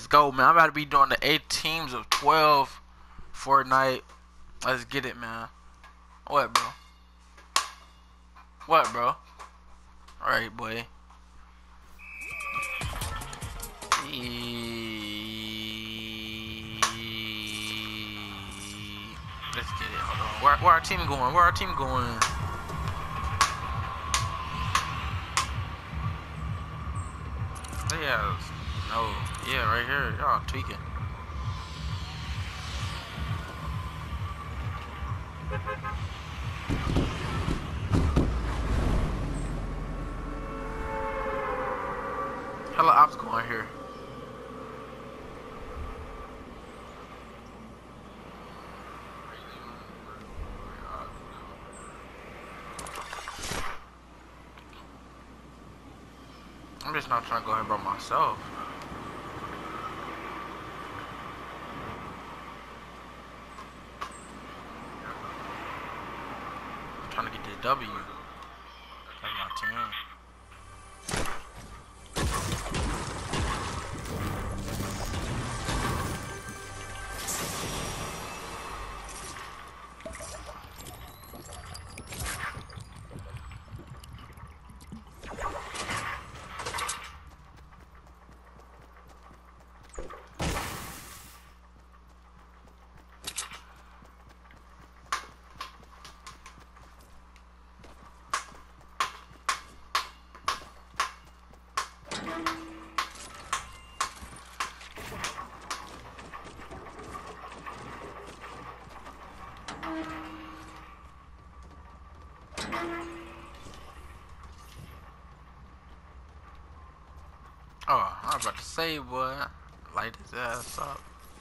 Let's go, man. I'm about to be doing the 8 teams of 12 Fortnite. Let's get it, man. What, bro? What, bro? Alright, boy. Let's get it. Hold on. Where our team going? Where our team going? Yeah. No. Yeah, right here. Y'all tweaking. Hella ops going here. I'm just not trying to go ahead by myself. I'm trying to get this W. That's my team. Oh, I was about to say, boy, light his ass up.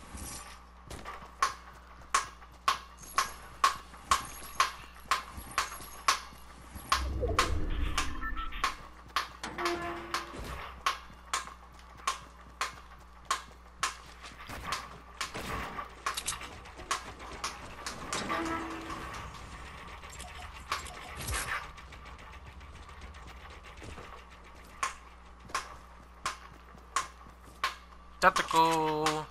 Tactical.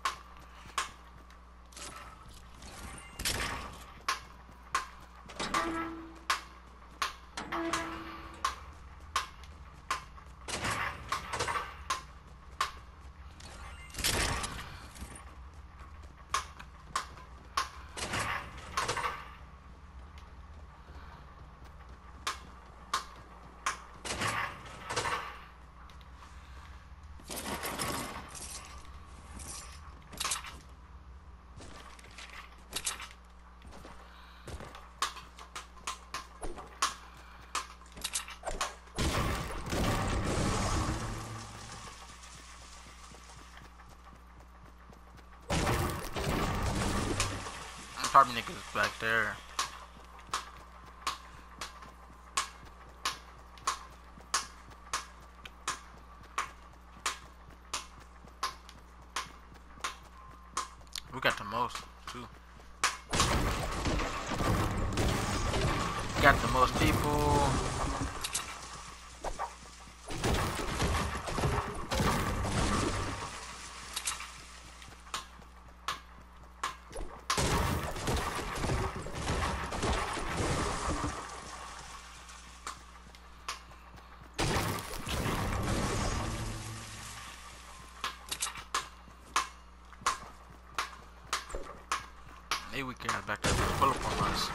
Probably niggas back there. We got the most too. We got the most people. Maybe we can have back there pull up on us.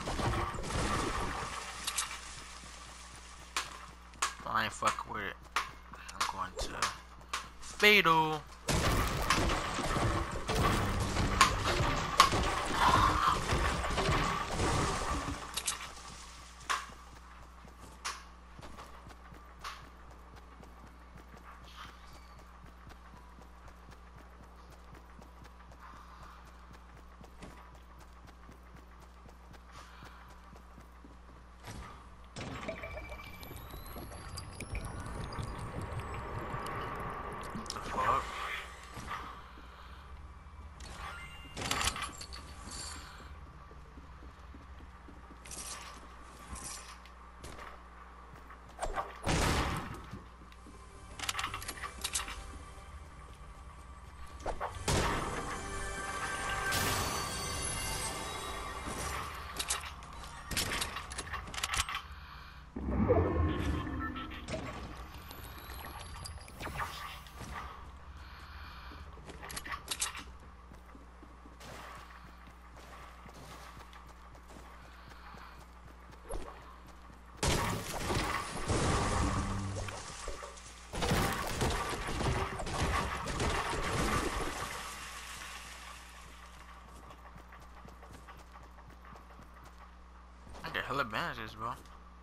I ain't fuck with it. I'm going to Fatal. hella bandages, bro.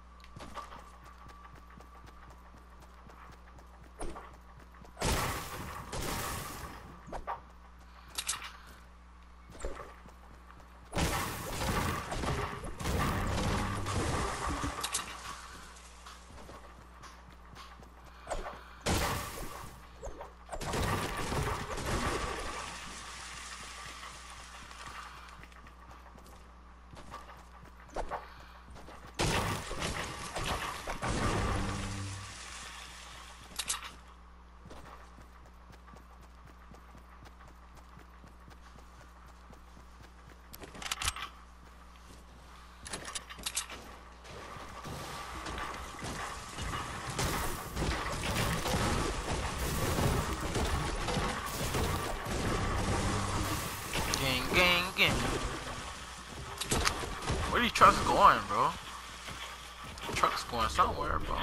Gang. Where these trucks going, bro? Trucks going somewhere, bro.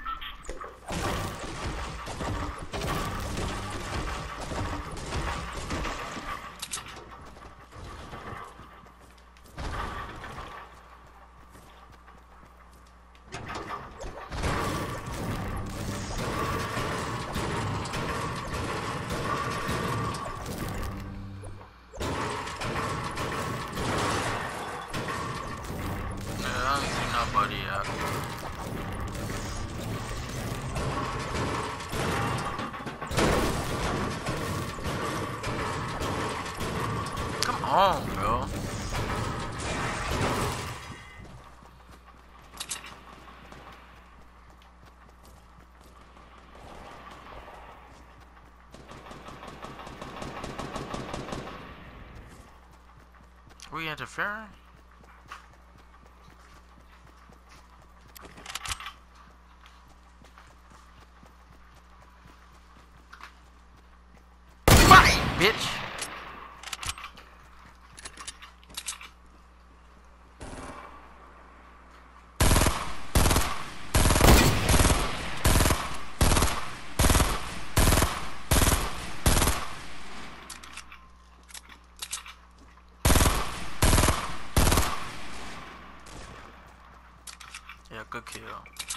Nobody yet. Come on, bro. We interfering? Bitch. Yeah, good kill.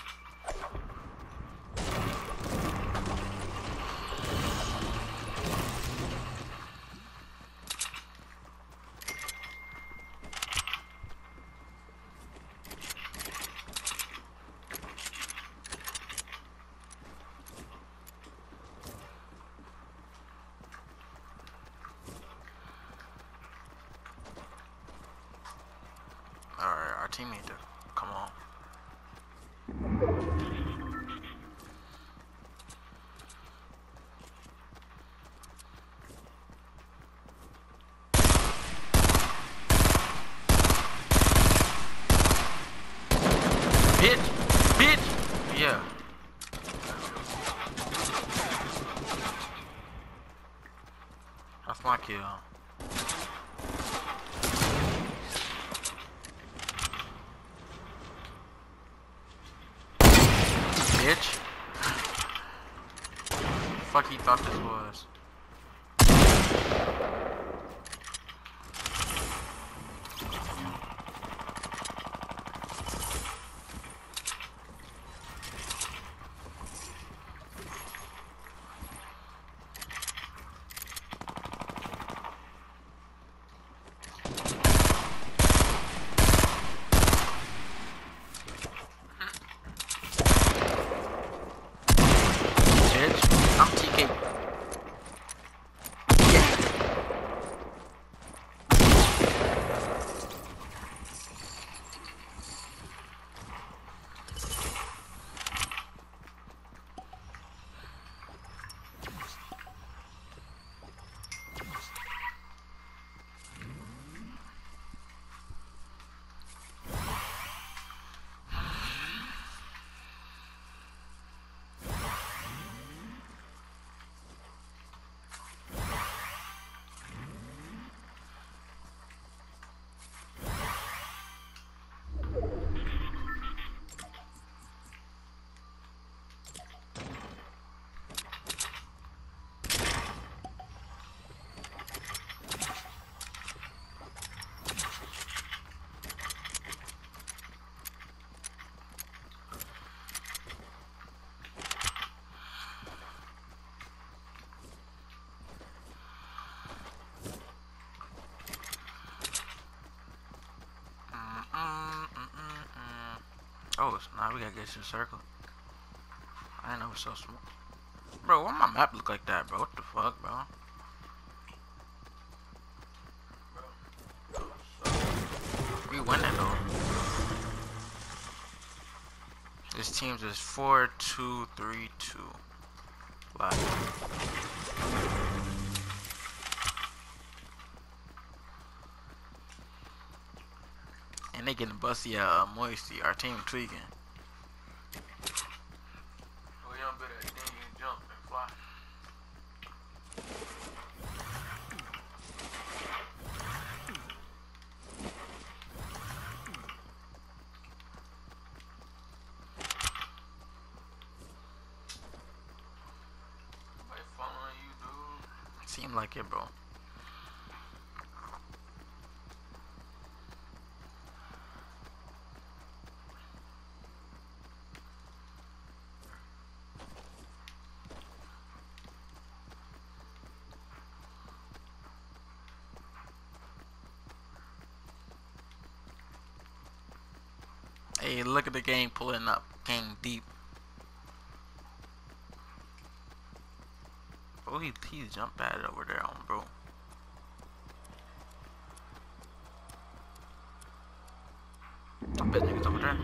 Alright, our team need to come on. Bitch! Yeah. That's my kill. Bitch. Fuck he thought this was. I'm TK. Oh, nah, we gotta get to the circle. I ain't know it's so small. Bro, why my map look like that, bro? What the fuck, bro? We winning though. This team's is 4-2-3-2. Like. And they getting busty at Moisty. Our team tweaking. We don't better than you jump and fly. Seem like it, bro. Hey, look at the game pulling up. Game deep. Oh, he jumped at it over there on bro. I bet niggas over there.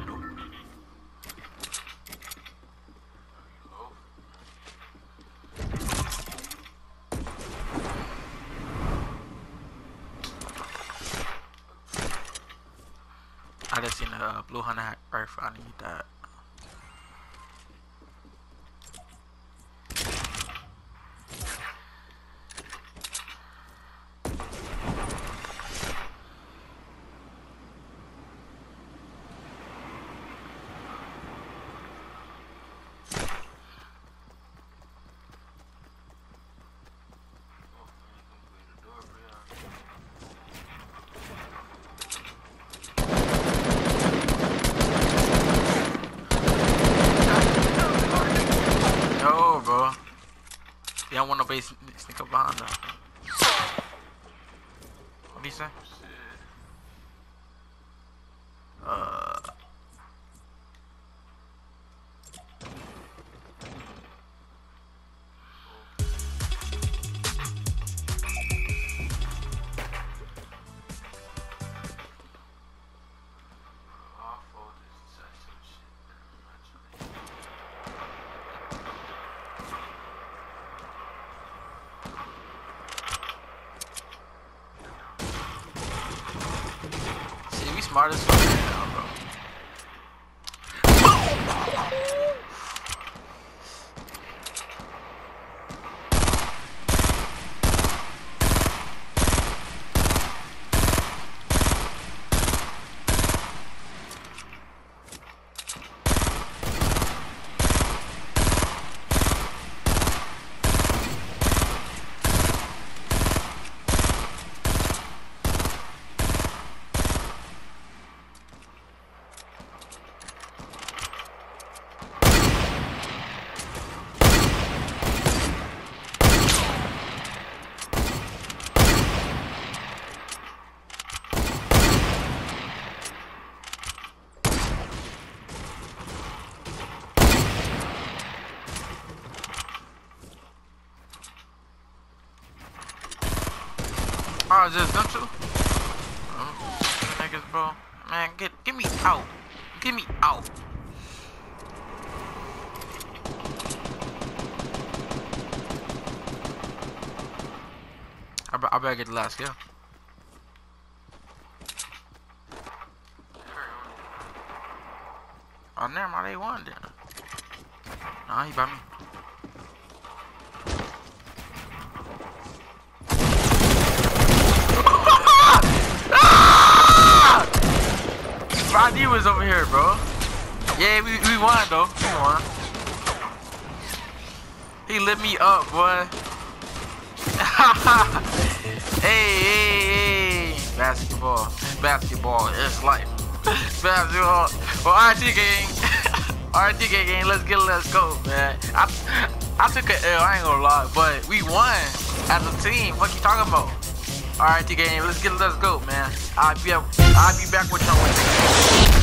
I just seen a blue hunter rifle. I need that. Yeah, I want nobody sneak up behind them. What do you say? Smart as fuck now, bro. Oh, just them two? Niggas, bro. Man, get me out. Get me out. I better get the last kill. Oh, never mind, they won then. Nah, he by me. Rodney was over here, bro. Yeah, we won though. We won. He lit me up, boy. hey, basketball, it's life. Basketball. Well, RT gang, RT gang, let's go, man. I took a L, I ain't gonna lie, but we won as a team. What you talking about? RT gang, let's go, man. I'll be back with y'all.